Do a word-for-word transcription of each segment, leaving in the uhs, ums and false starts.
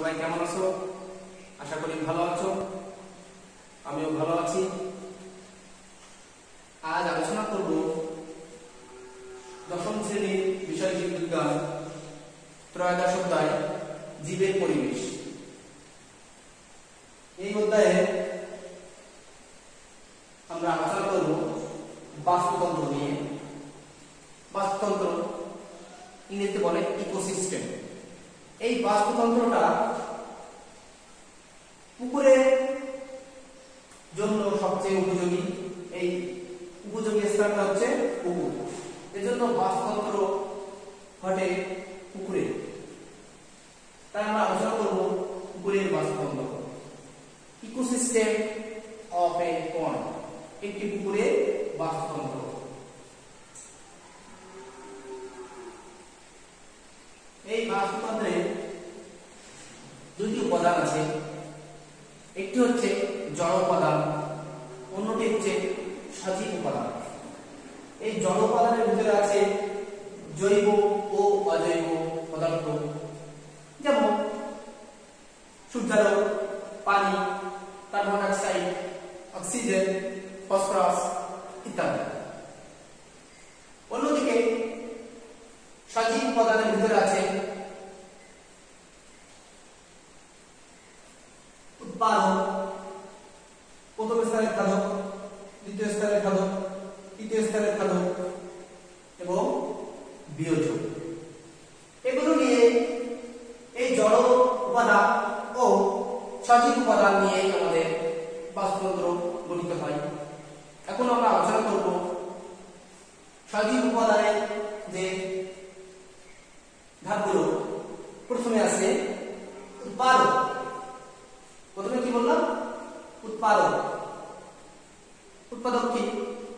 সবাই কেমন আছো? আশা করি ভালো আছো। আমিও ভালো আছি। আজ আলোচনা করব দশম শ্রেণীর বিষয় জীববিজ্ঞান ত্রয়োদশ অধ্যায় জীবের পরিবেশ। এই অধ্যায়ে আমরা আলোচনা করব বাস্তুতন্ত্র নিয়ে। বাস্তুতন্ত্র ইংরেজিতে বলে ইকোসিস্টেম। এই বাস্তুতন্ত্রটা পুকুরের জন্য সবচেয়ে উপযোগী। এই উপযোগী স্থানটা হচ্ছে পুকুর। এজন্য বাস্তুতন্ত্র ঘটে পুকুরে। তাই আমরা আলোচনা করব পুকুরের বাস্তুতন্ত্র। ইকোসিস্টেম অফ এ পন্ড, একটি পুকুরের বাস্তুতন্ত্র। এই বাস্তুতন্ত্রে দুইটি উপাদান আছে। একটি হচ্ছে জড় উপাদান, অন্যটি হচ্ছে সজীব উপাদান। এই জড় উপাদানের ভিতরে আছে জৈব ও অজৈব পদার্থ, যেমন সূর্যালোক, পানি, carbon dioxide, oxygen, phosphorus ইত্যাদি। অন্যদিকে সজীব উপাদানের ভিতরে আছে উৎপাদক, প্রথম স্তরের খাদক, দ্বিতীয় স্তরের খাদক, তৃতীয় স্তরের খাদক এবং বিয়োজক। এগুলো নিয়ে এই জড় উপাদান ও সজীব উপাদান নিয়ে আমাদের বাস্তুতন্ত্র গঠিত হয়। এখন আমরা আলোচনা করব সজীব উপাদানের যে ধাপগুলো। প্রথমে আছে উৎপাদক। প্রথমে কি বললাম? উৎপাদক। উৎপাদক কি?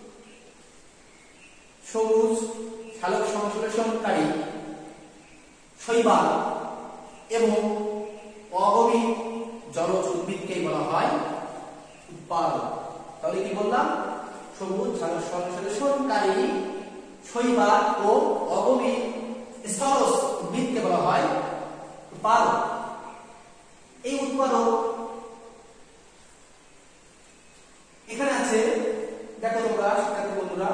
সবুজ সালোক সংশ্লেষণকারী শৈবাল এবং অগভীর জলজ উদ্ভিদকে বলা হয় উৎপাদক। তাহলে কি বললাম? সবুজ সালোক সংশ্লেষণকারী শৈবাল ও অগভীর স্থলজ উদ্ভিদকে বলা হয় উৎপাদক। এই উৎপাদক এখানে আছে, দেখো তোমরা শিক্ষার্থী বন্ধুরা,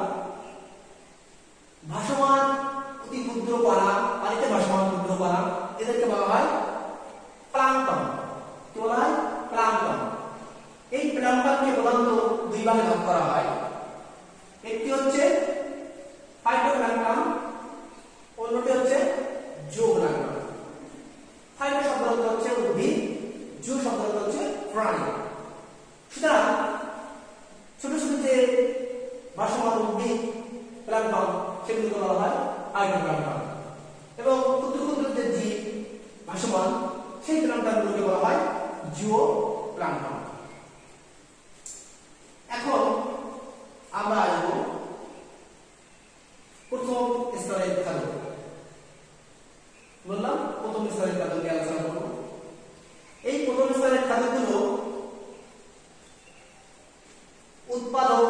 ভাসমান অতি ক্ষুদ্র কণা, পানিতে ভাসমান ক্ষুদ্র কণা, এদেরকে বলা হয় প্লাঙ্কটন। কি বলা হয়? প্লাঙ্কটন। এই প্লাঙ্কটনকে প্রধানত দুই ভাগে ভাগ করা হয়। একটি হচ্ছে ফাইটোপ্লাঙ্কটন, অন্যটি হচ্ছে জুওপ্লাঙ্কটন। ফাইটো শব্দ হচ্ছে উদ্ভিদ, জু শব্দ হচ্ছে প্রাণী। সুতরাং ছোট ছোট যে ভাসমান উদ্ভিদ প্লাঙ্কটন, সেগুলোকে বলা হয় ফাইটোপ্লাঙ্কটন। এবং ক্ষুদ্র ক্ষুদ্র যে জীব ভাসমান, সেই প্লাঙ্কটনগুলোকে বলা হয় জুওপ্লাঙ্কটন। এখন আমরা আসব প্রথম স্তরের খাদক। বললাম প্রথম স্তরের খাদক নিয়ে আলোচনা করব। এই প্রথম স্তরের খাদকগুলো উৎপাদক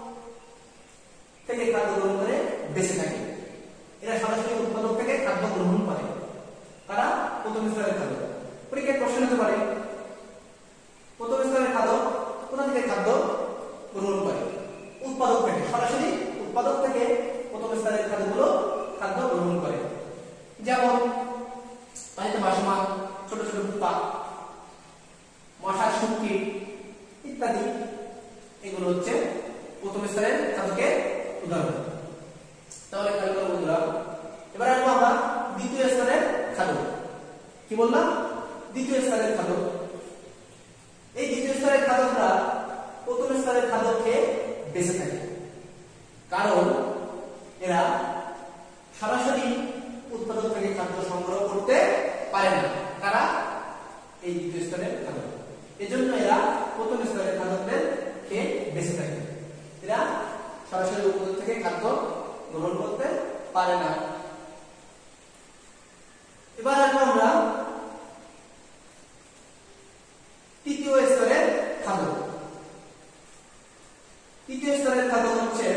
থেকে খাদ্য গ্রহণ করে বেঁচে থাকে। এরা সরাসরি উৎপাদক থেকে খাদ্য গ্রহণ করে। তারা প্রথম স্তরের খাদক। পরীক্ষায় প্রশ্ন হতে পারে, প্রথম স্তরের খাদক কোথা থেকে খাদ্য গ্রহণ করে? উৎপাদক থেকে। সরাসরি উৎপাদক থেকে প্রথম স্তরের খাদ্যগুলো খাদ্য গ্রহণ করে। যেমন পানিতে ভাসমান ছোট ছোট পোকা, মশার শুটকি ইত্যাদি, এগুলো হচ্ছে প্রথম স্তরের খাদ্যের উদাহরণ। তাহলে খেয়াল করো বন্ধুরা, এবার আসবো আমরা দ্বিতীয় স্তরের খাদ্য। কি বললাম? দ্বিতীয় স্তরের খাদ্য। এই দ্বিতীয় স্তরের খাদ্যরা প্রথম স্তরের খাদ্য খেয়ে বেঁচে থাকে, কারণ এরা সরাসরি উৎপাদক থেকে খাদ্য সংগ্রহ করতে পারে না। তারা এই দ্বিতীয় স্তরের খাদ্য, এজন্য এরা প্রথম স্তরের খাদ্যদের খেয়ে বেঁচে থাকে। এরা সরাসরি উৎপাদক থেকে খাদ্য গ্রহণ করতে পারে না। এবার আসবো আমরা তৃতীয় স্তরের খাদ্য। তৃতীয় স্তরের খাদ্য হচ্ছে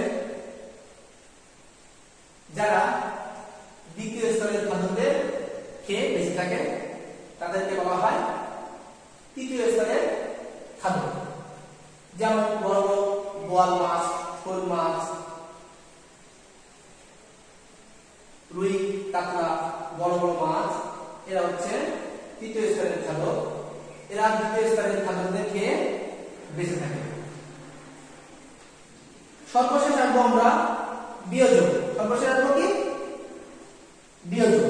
যারা দ্বিতীয় স্তরের খাদ্যদের খেয়ে বেঁচে থাকে, তাদেরকে বলা হয় তৃতীয় স্তরের খাদ্য। যেমন বড় বড় বোয়াল মাছ, শোল মাছ, রুই, কাতলা, বড় বড় মাছ, এরা হচ্ছে তৃতীয় স্তরের খাদ্য। এরা দ্বিতীয় স্তরের খাদ্যদের খেয়ে বেঁচে থাকে। সর্বশেষ আসবো আমরা বিয়োজক। সর্বশেষ আসবো কি? বিয়োজক।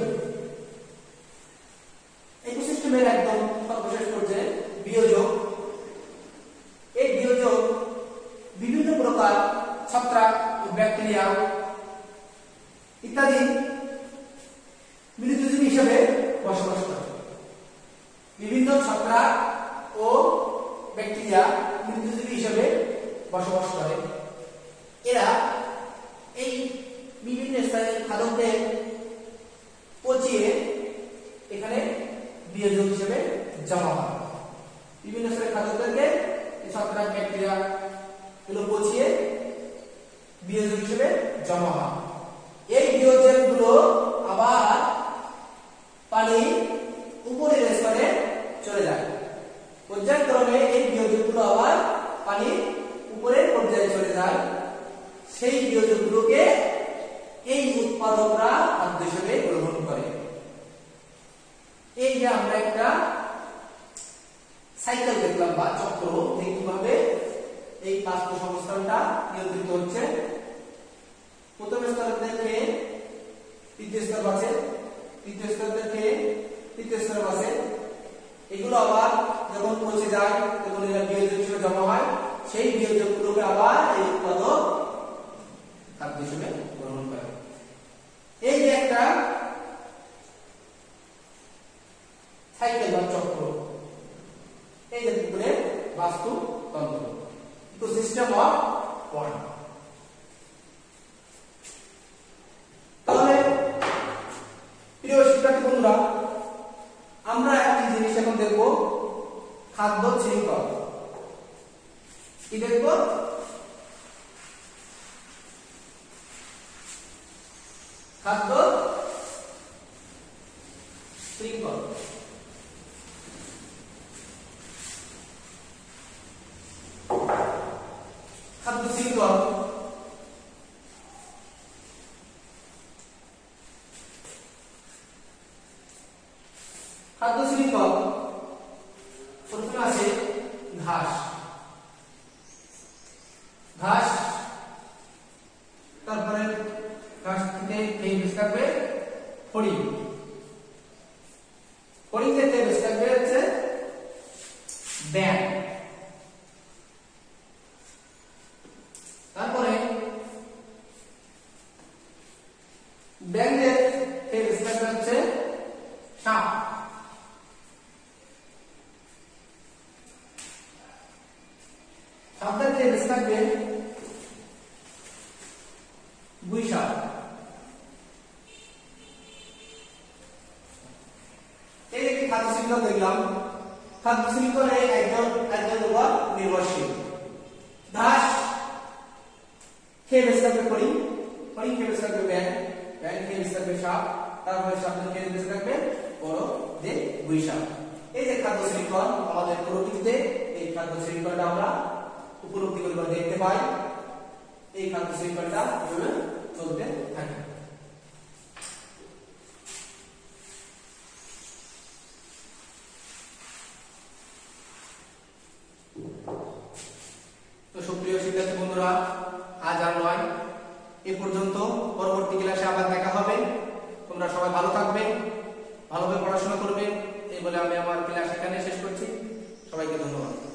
ইকোসিস্টেমের একদম সর্বশেষ পর্যায়ে বিয়োজক। এই বিয়োজক বিভিন্ন প্রকার ছত্রাক, ব্যাকটেরিয়া ইত্যাদি মিলিতজীবী হিসেবে বসবাস করে। বিভিন্ন ছত্রাক ও ব্যাকটেরিয়া মিলিতজীবী হিসেবে বসবাস করে। এরা এই বিভিন্ন স্তরের খাদ্যকে পচিয়ে এখানে বিয়োজক হিসেবে জমা হয়। বিভিন্ন স্তরের খাদ্যকে ছত্রাক, ব্যাকটেরিয়া এগুলো পচিয়ে বিয়োজক হিসেবে জমা হয়। এই বিয়োজক গুলো আবার পানি উপরের স্তরে চলে যায়। পর্যায়ক্রমে এই বিয়োজক গুলো আবার পানি উপরের পর্যায়ে চলে যায়। সেই বিয়োজক গুলোকে এই উৎপাদকরা খাদ্য হিসেবে গ্রহণ করে। এই যে আমরা একটা সাইকেল দেখলাম বা চক্র, কিভাবে এই বাষ্প সংস্থানটা নিয়ন্ত্রিত হচ্ছে। প্রথম স্তর থেকে তৃতীয় স্তর আছে, তৃতীয় স্তর থেকে তৃতীয় স্তর আছে। এগুলো আবার যখন পচে যায় তখন এরা বিয়োজক হিসেবে জমা হয়। সেই বিয়োজক গুলোকে আবার এই উৎপাদক খাদ্য হিসেবে গ্রহণ করে। এই যে একটা সাইকেল বা চক্র, এই যে বাস্তুতন্ত্র, ইকোসিস্টেম অফ ওয়াটার। তাহলে প্রিয় শিক্ষার্থী বন্ধুরা, আমরা একটি জিনিস এখন দেখব, খাদ্য শৃঙ্খল। কি দেখব? খাদ্য শৃঙ্খল। খাদ্য শৃঙ্খল খাদ্য শৃঙ্খল প্রথমে আছে ঘাস। ঘাস, তারপরে ঘাস থেকে এই বেশ থাকবে ফড়িং। ফড়িং থেকে বেশ থাকবে হচ্ছে ব্যাং। তারপরে ব্যাঙের থেকে বেশ থাকবে হচ্ছে সাপ। সাপের থেকে বেশ থাকবে গুইসাপ। এই একটি খাদ্য শৃঙ্খল দেখলাম। খাদ্য শৃঙ্খলে একজন একজনের উপর নির্ভরশীল। ঘাস খেয়ে বেঁচে থাকবে ফড়িং, ফড়িং খেয়ে বেঁচে থাকবে ব্যাঙ, ব্যাঙ খেয়ে বেঁচে থাকবে সাপ, তারপরে সাপের খেয়ে বেঁচে থাকবে বড় যে গুইসাপ। এই যে খাদ্য শৃঙ্খল আমাদের প্রকৃতিতে, এই খাদ্য শৃঙ্খলটা আমরা উপলব্ধি করে দেখতে পাই। এই খাদ্য শৃঙ্খলটা চলতে থাকে। তো সুপ্রিয় শিক্ষার্থী বন্ধুরা, আজ আর নয়, এ পর্যন্ত। পরবর্তী ক্লাসে আবার দেখা হবে। তোমরা সবাই ভালো থাকবে, ভালোভাবে পড়াশোনা করবে, এই বলে আমি আমার ক্লাস এখানে শেষ করছি। সবাইকে ধন্যবাদ।